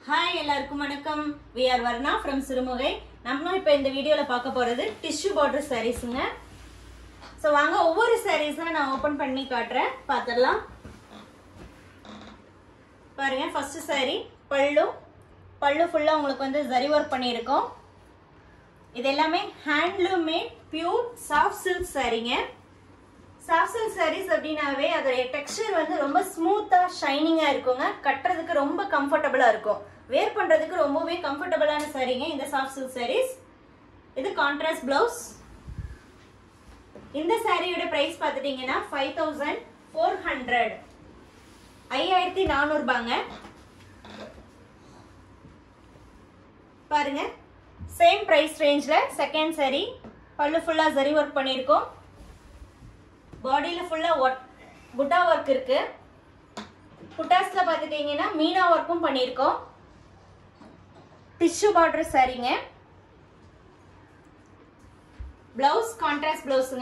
Hi, எல்லாருக்கும் வணக்கம். We are Varna from Sirumugai. நம்ம இப்ப இந்த வீடியோல பார்க்க போறது tissue border sareesங்க. சோ வாங்க ஒவ்வொரு sarees நான் ஓபன் பண்ணி காட்றேன். பாத்துறலாம். பாருங்க first saree பல்லு ஃபுல்லா உங்களுக்கு வந்து zari work பண்ணியிருக்கோம். இது எல்லாமே handloom made pure soft silk sareeங்க. Soft silk sarees அப்படினாவே அதோட டெக்ஸ்சர் வந்து ரொம்ப ஸ்மூத்தா ஷைனிங்கா இருக்குங்க. கட்டறதுக்கு ரொம்ப கம்ஃபர்ட்டபிளா இருக்கும். வேர் பண்றதுக்கு ரொம்பவே கம்ஃபர்ட்டபிளான சாரீங்க இந்த சாஃப்ட் சில்க் sarees. இது கான்ட்ராஸ்ட் ப்ளவுஸ். இந்த சாரியோட பிரைஸ் பார்த்துட்டீங்கன்னா 5400 5400 ரூபாங்க. பாருங்க சேம் பிரைஸ் ரேஞ்ச்ல செகண்ட் saree பல்லு ஃபுல்லா zari work பண்ணிருக்கோம். பாடியில ஃபுல்லா புட்டா ஒர்க் இருக்கு. புட்டாஸ்ல பாத்துட்டீங்கன்னா மீனா ஒர்க்கும் பண்ணிருக்கோம். டிஷ்யூ பார்டர் சாரீங்க. பிளவுஸ் கான்ட்ராஸ்ட் பிளவுஸ்ங்க.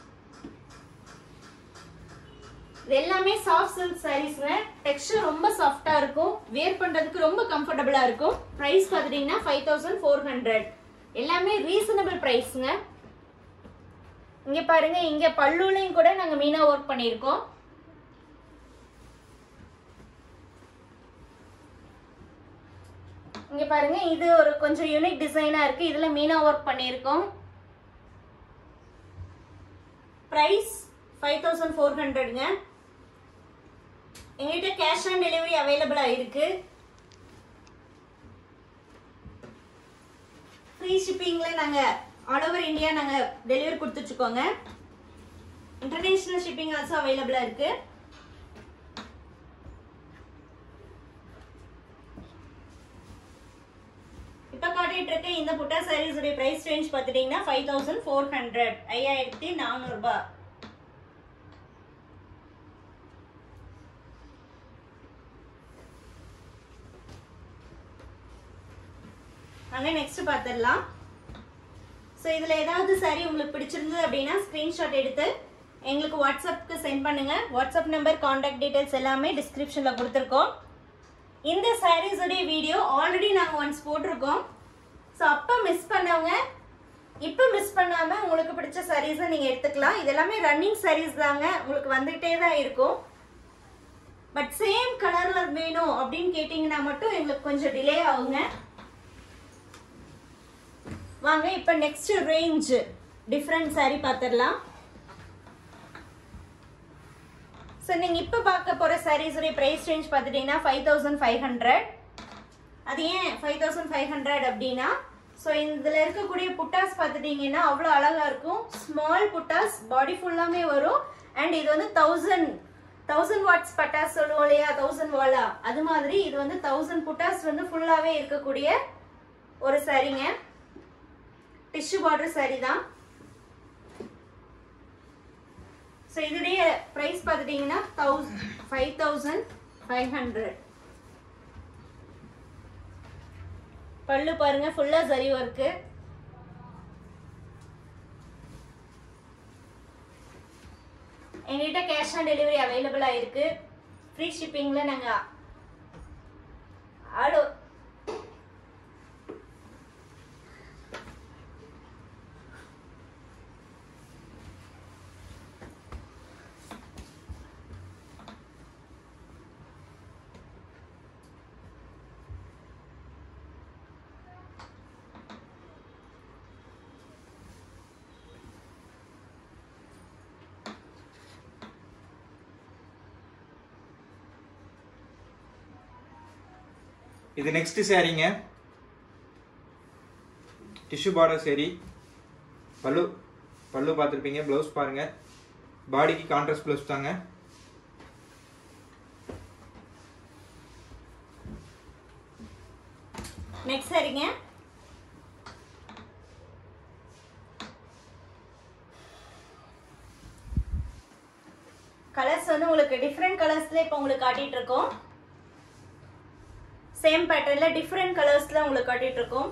இது எல்லாமே சாஃப்ட் சில்க் சாரீஸ்ங்க. டெக்ஸ்சர் ரொம்ப சாஃப்ட்டா இருக்கும். வேர் பண்றதுக்கு ரொம்ப கம்ஃபர்ட்டபிளா இருக்கும். பிரைஸ் பாத்துட்டீங்கன்னா 5400. எல்லாமே ரீசனபிள் பிரைஸ்ங்க. இங்க பாருங்க இங்க பல்லுலயும் கூட நாங்க மீனா வர்க் பண்ணிருக்கோம். இங்க பாருங்க இது ஒரு கொஞ்சம் யூனிக் டிசைனா இருக்கு. இதுல மீனா வர்க் பண்ணிருக்கோம். பிரைஸ் 5400ங்க. எங்ககிட்ட கேஷ் ஆன் டெலிவரி அவைலபிளா இருக்கு. ஃப்ரீ ஷிப்பிங்ல நாங்க all over India நாங்க டெலிவரி கொடுத்துட்டு இருக்கோங்க. இன்டர்நேஷனல் ஷிப்பிங் ஆல்சோ அவைலபிளா இருக்கு. இப்ப காட்டிட்டு இருக்க இந்த புட்டா சாரீஸ் உடைய பிரைஸ் ரேஞ்ச் பாத்துட்டீங்கன்னா 5400 5400 ரூபாய். நாங்க நெக்ஸ்ட் பாத்துடலாம். சோ இதுல ஏதாவது சாரி உங்களுக்கு பிடிச்சிருந்தது அப்படினா ஸ்கிரீன்ஷாட் எடுத்து எங்களுக்கு வாட்ஸ்அப்க்கு சென்ட் பண்ணுங்க. வாட்ஸ்அப் நம்பர் கான்டாக்ட் டீடைல்ஸ் எல்லாமே டிஸ்கிரிப்ஷன்ல கொடுத்திருக்கோம். இந்த சாரீஸ் உடைய வீடியோ ஆல்ரெடி நாங்க ஒன்ஸ் போட்டுருக்கோம். சோ அப்ப மிஸ் பண்ணவங்க இப்ப மிஸ் பண்ணாம உங்களுக்கு பிடிச்ச சாரீஸ் நீங்க எடுத்துக்கலாம். இதெல்லாமே ரன்னிங் சாரீஸ் தாங்க. உங்களுக்கு வந்துட்டே தான் இருக்கும். பட் சேம் கலர்ல வேணும் அப்படின்னு கேட்டீங்கன்னா மட்டும் எங்களுக்கு கொஞ்சம் டிலே ஆகுங்க. வாங்க இப்ப நெக்ஸ்ட் ரேஞ்ச் டிஃபரண்ட் saree பாத்துறலாம். சோ நீங்க இப்ப பார்க்க போற sarees உடைய பிரைஸ் ரேஞ்ச் பாத்துட்டீங்கன்னா 5500. அது ஏன் 5500 அப்படினா சோ இதுல இருக்கக்கூடிய புட்டாஸ் பாத்துட்டீங்கன்னா அவ்வளவு அழகா இருக்கும். ஸ்மால் புட்டாஸ் பாடி ஃபுல்லாமே வரும். அண்ட் இது வந்து 1000 வாட்ஸ் பட்டாஸ் சொல்லுவோம் இல்லையா, 1000 வாலா, அது மாதிரி இது வந்து 1000 புட்டாஸ் வந்து ஃபுல்லாவே இருக்கக்கூடிய ஒரு சாரீங்க. டிஷ்யூ பார்டர் saree தான். சோ இதுடைய பிரைஸ் பாத்துட்டீங்கன்னா 5500. பல்லு பாருங்க ஃபுல்லா zari work. எங்ககிட்ட கேஷ் ஆன் டெலிவரி அவைலபிளா இருக்கு. ஃப்ரீ ஷிப்பிங்ல நாங்க இது நெக்ஸ்ட் சாரீங்க. Tissue border saree. பல்லு பார்த்துருப்பீங்க. பிளவுஸ் பாருங்க. பாடிக்கு கான்ட்ராஸ்ட் பிளவுஸ் தாங்க. நெக்ஸ்ட் சாரீங்க. கலர்ஸ் வந்து உங்களுக்கு டிஃபரண்ட் கலர்ஸ்ல இப்ப உங்களுக்கு காட்டிட்டு இருக்கோம். சேம் பேட்டர்ன்ல டிஃபரண்ட் கலர்ஸ்ல உங்களுக்கு காட்டிட்டு இருக்கோம்.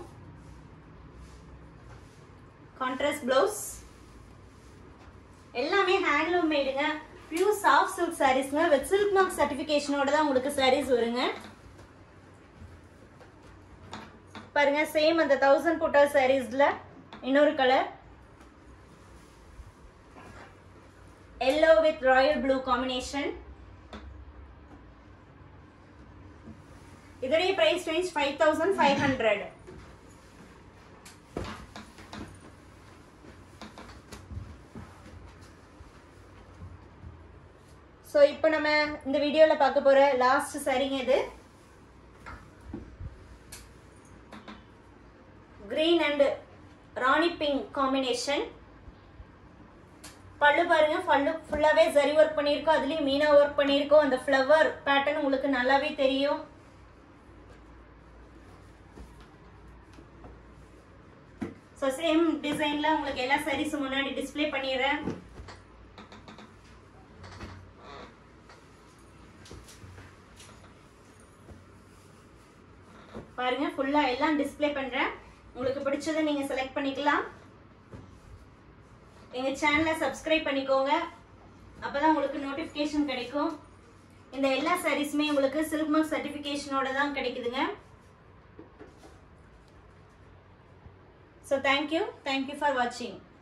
Contrast blouse. எல்லாமே ஹேண்ட்லூம் மேடுங்க. பியூர் சாஃப்ட் சில்க் சாரீஸ்ங்க. வித் சில்க் மார்க் சர்டிபிகேஷனோட தான் உங்களுக்கு சாரீஸ் வருங்க. பாருங்க சேம் அந்த 1000 புட்டா சாரீஸ்ல இன்னொரு colour yellow with royal blue combination. இதோட price range 5500. So இப்போ நம்ம இந்த வீடியோல பார்க்க போற லாஸ்ட் சாரீங்க இது green and Rani pink combination. பல்லு பாருங்க பல்லு ஃபுல்லாவே ஜரி வர்க் பண்ணிருக்கோம் அதுலயும் மீனா வர்க் பண்ணிருக்கோம் அந்த ஃப்ளவர் பேட்டர்ன் உங்களுக்கு நல்லாவே தெரியும் சோ சேம் டிசைன்ல உங்களுக்கு எல்லா சாரீஸ் முன்னாடி டிஸ்ப்ளே பண்ணிறேன் பாருங்க ஃபுல்லா எல்லாம் டிஸ்ப்ளே பண்றேன் உங்களுக்கு பிடிச்சதை நீங்க செலக்ட் பண்ணிக்கலாம் எங்க சேனலை சப்ஸ்கிரைப் பண்ணிக்கோங்க அப்பதான் உங்களுக்கு நோட்டிபிகேஷன் கிடைக்கும் இந்த எல்லா சாரீஸ்மே உங்களுக்கு சில்க் மார்க் சர்டிபிகேஷனோட தான் கிடைக்குதுங்க So thank you for watching.